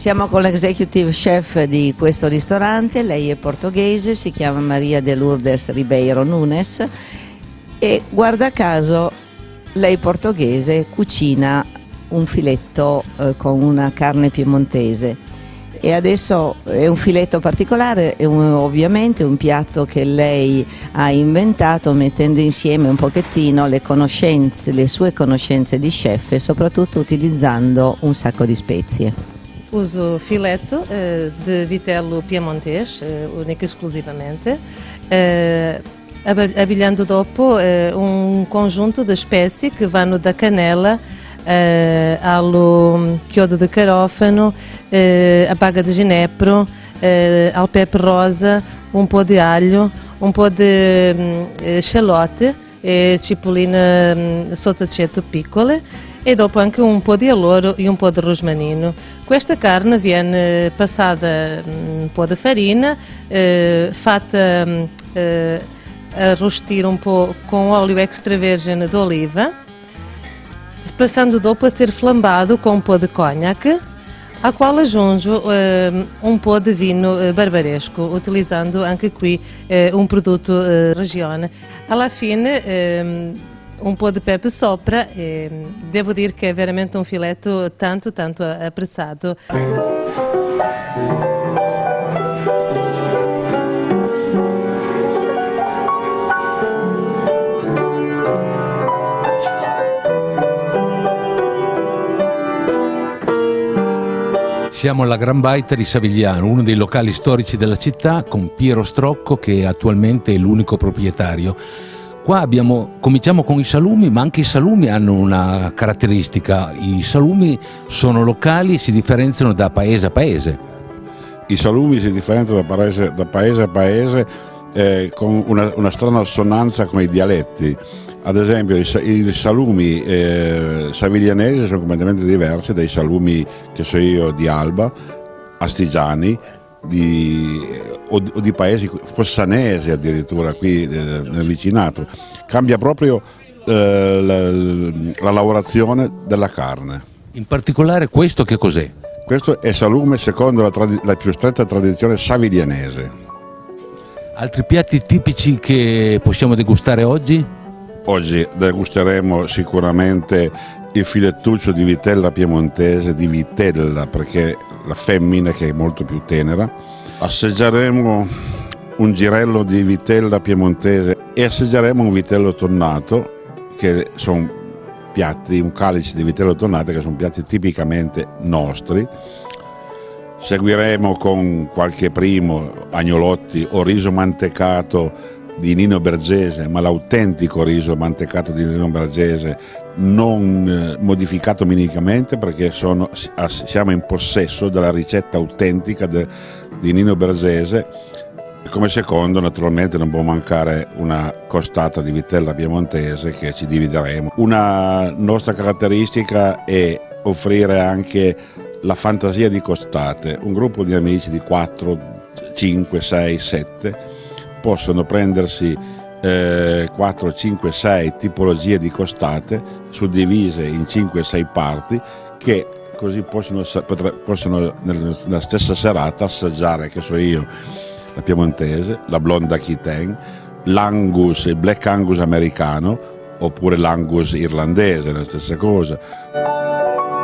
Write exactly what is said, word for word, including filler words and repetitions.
Siamo con l'executive chef di questo ristorante, lei è portoghese, si chiama Maria de Lourdes Ribeiro Nunes e guarda caso lei portoghese cucina un filetto eh, con una carne piemontese e adesso è un filetto particolare, è un, ovviamente un piatto che lei ha inventato mettendo insieme un pochettino le conoscenze, le sue conoscenze di chef e soprattutto utilizzando un sacco di spezie. Uso filetto eh, de vitello piemontês, eh, único e esclusivamente, eh, abbilhando dopo eh, um conjunto de specie que vanno da canela eh, ao chiodo de carófano, eh, a baga de ginepro, eh, ao pepe rosa, um pó de alho, um pó de eh, shalote e cipollina eh, sott'aceto piccole e dopo anche un po' di alloro e un po' di rosmarino. Questa carne viene passata un po' di farina, eh, fatta eh, arrostire un po' com óleo extravergine d'oliva, passando dopo a ser flambado com um pó de cognac, a qual aggiungo eh, um pó de vinho eh, barbaresco, utilizzando anche qui eh, un prodotto eh, regione. Alla fine eh, um pó de pepe sopra e devo dire che è veramente un filetto tanto tanto apprezzato. Siamo alla Gran Baita di Savigliano, uno dei locali storici della città, con Piero Strocco che attualmente è l'unico proprietario. Qua abbiamo, cominciamo con i salumi, ma anche i salumi hanno una caratteristica. I salumi sono locali e si differenziano da paese a paese. I salumi si differenziano da paese, da paese a paese eh, con una, una strana assonanza con i dialetti. Ad esempio i, i salumi eh, saviglianesi sono completamente diversi dai salumi che so io di Alba, astigiani, di, o, o di paesi fossanesi addirittura qui eh, nel vicinato. Cambia proprio eh, la, la lavorazione della carne. In particolare questo che cos'è? Questo è salume secondo la, la più stretta tradizione saviglianese. Altri piatti tipici che possiamo degustare oggi? Oggi degusteremo sicuramente il filettuccio di vitella piemontese, di vitella perché la femmina che è molto più tenera. Assaggeremo un girello di vitella piemontese e assaggeremo un vitello tonnato, che sono piatti, un calice di vitello tonnato che sono piatti tipicamente nostri. Seguiremo con qualche primo, agnolotti o riso mantecato di Nino Bergese, ma l'autentico riso mantecato di Nino Bergese, non eh, modificato minimamente perché sono, siamo in possesso della ricetta autentica de, di Nino Bergese. Come secondo naturalmente non può mancare una costata di vitella piemontese che ci divideremo. Una nostra caratteristica è offrire anche la fantasia di costate. Un gruppo di amici di quattro, cinque, sei, sette possono prendersi eh, quattro, cinque, sei tipologie di costate suddivise in cinque sei parti che così possono, possono nella stessa serata assaggiare, che so io, la piemontese, la blonda Aquitaine, l'Angus, il Black Angus americano oppure l'Angus irlandese, la stessa cosa.